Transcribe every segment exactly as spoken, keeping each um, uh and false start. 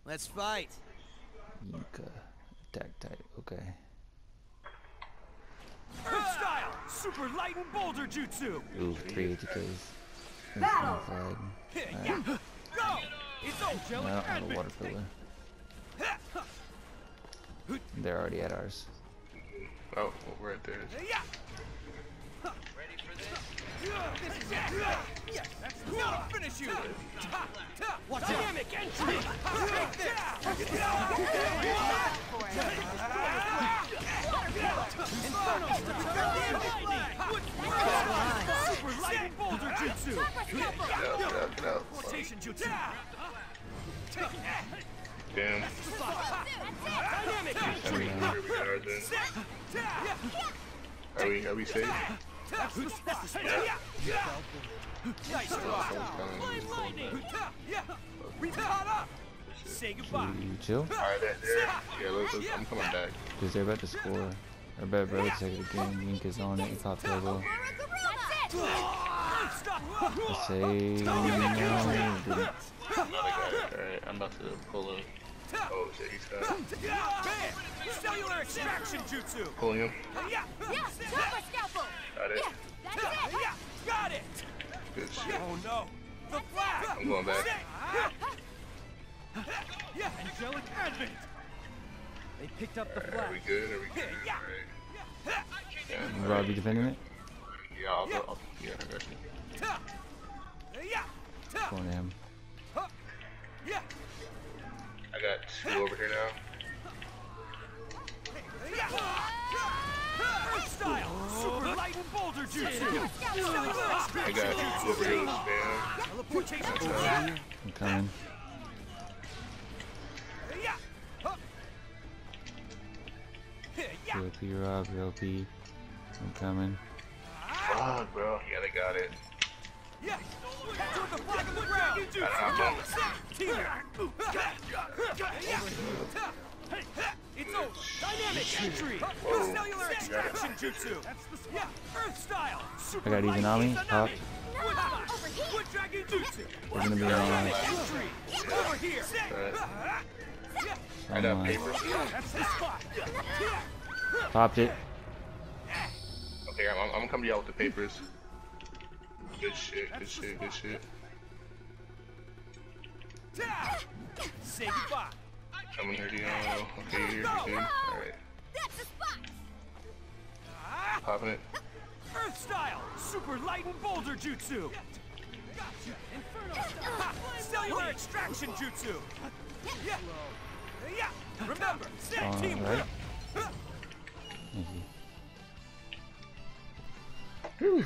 Let's fight. Yinka. Attack type. Okay. Earth style, super light and boulder jutsu. Ooh, three A T Ks. Battle. Flag. Yeah. Alright. Go. It's angelic No, on the advent. water pillar. They're already at ours. Oh, well, we're at theirs. Yeah. Ready for this? This is it. Yes, that's gonna finish you. Watch dynamic entry. Take this. Inferno super light boulder jutsu. Get out, get out, get out. Rotation jutsu. Damn. Dynamic Are we, entry. are we ours then? Are we, are we safe? That's the spot. Nice rock. Flame lightning. We caught up. Say goodbye. You chill? Alright, that there. Yeah, let's, let's, I'm coming back. Because they're about to score. Or better, bro, take it again. Yinka's on it. He popped elbow. Let's say. No, he didn't. Alright, I'm about to pull up. Oh shit, he's got Bam! Cellular extraction jutsu. pulling him. Yeah. Yeah, chopper scalpel. Got it. That's it. Yeah. Got it. Good shit. Oh no. The flag. I'm going back. Yeah. Angelic advent. They picked up the Alright, are flag. we good? Are we good? Yeah. Alright. Yeah, Rob, you defending it? yeah, I'll go. I'll, yeah, I got you. Yeah. Going to him. Yeah. I got two over here now. Earth style. Super light and boulder jutsu. I got two over here with spam. Teleportation. I'm coming. Yeah. Yeah. P O P, Rob, P O P. I'm coming. Fuck, bro. Yeah, they got it. Yeah. Capture the flag on the ground. It's over. Dynamic entry. Cellular extraction jutsu. That's the spot. Yeah. Earth style. Super I got light Izanami. Pop. Wood, wood dragon jutsu. We're gonna be on. Dynamic entry. Over here. I got Online. paper. That's the spot. Popped it. Okay, I'm, I'm gonna come to y'all with the papers. Good shit, good shit, good shit. Say goodbye. Coming here to y'all. Okay, you're here, you're good. Alright, That's the spot. popping it. Earth style. Super light and boulder jutsu. Inferno style. Cellular extraction jutsu. Yeah. Yeah. Remember, stay teamwork. Alright. Easy. Whew.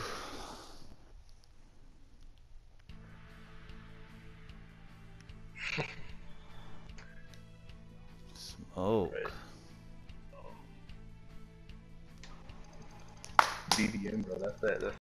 Smoke. D D M, bro. That's that. That's